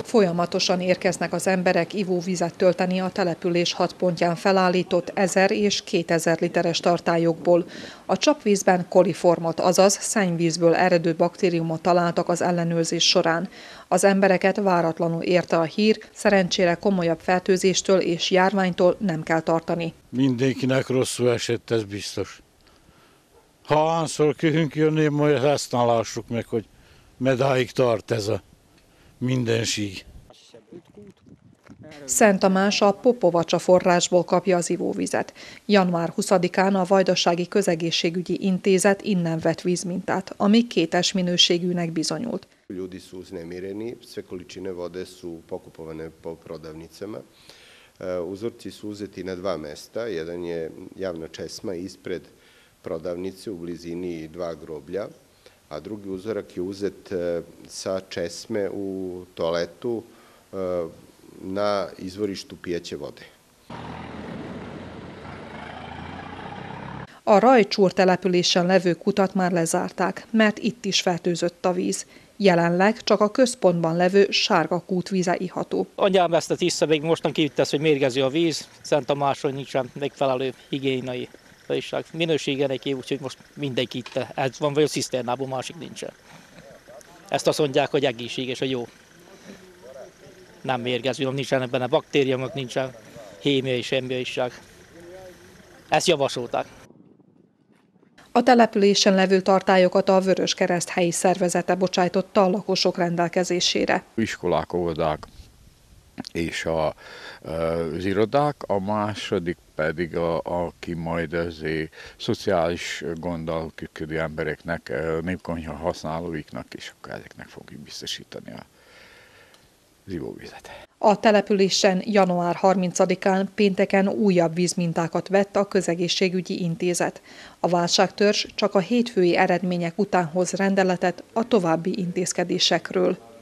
Folyamatosan érkeznek az emberek ivóvizet tölteni a település 6 pontján felállított 1000 és 2000 literes tartályokból. A csapvízben koliformot, azaz szennyvízből eredő baktériumot találtak az ellenőrzés során. Az embereket váratlanul érte a hír, szerencsére komolyabb fertőzéstől és járványtól nem kell tartani. Mindenkinek rosszul esett, ez biztos. Ha hányszor kihünk jönni, majd ezt lássuk meg, hogy medáig tart ez a mindenség. Szent Tamás a Popovacsa forrásból kapja az ivóvizet. Január 20-án a Vajdasági Közegészségügyi Intézet innen vett vízmintát, ami kétes minőségűnek bizonyult. Ljudi su uznemireni, sve količine vode su pokupovane po prodavnicama. Uzorci su uzeti na 2 mesta, jedan je javna česma ispred prodavnice u blizini 2 groblja, a drugi uzorak je uzet sa česme u toaletu na izvorištu pijeće vode. A Rajcsúr településen levő kutat már lezárták, mert itt is fertőzött a víz. Jelenleg csak a központban levő sárga kút víze iható. Anyám ezt a tiszta, még mostan kivitt, hogy mérgező a víz, Szent Tamáson nincsen megfelelő higiéniai minősége neki, úgyhogy most mindenki itt, ez van vagy a ciszternában, másik nincsen. Ezt azt mondják, hogy egészséges, hogy jó. Nem mérgező, nincsenek benne baktériumok, nincsen hémiai semmiaiság. Ezt javasolták. A településen levő tartályokat a Vöröskereszt helyi szervezete bocsájtotta a lakosok rendelkezésére. Iskolák, óvodák és az irodák, a második pedig aki majd azért szociális gonddal küzdő embereknek, népkonyha használóiknak, és akkor ezeknek fogjuk biztosítani az ivóvizet. A településen január 30-án pénteken újabb vízmintákat vett a Közegészségügyi Intézet. A válságtörzs csak a hétfői eredmények után hoz rendeletet a további intézkedésekről.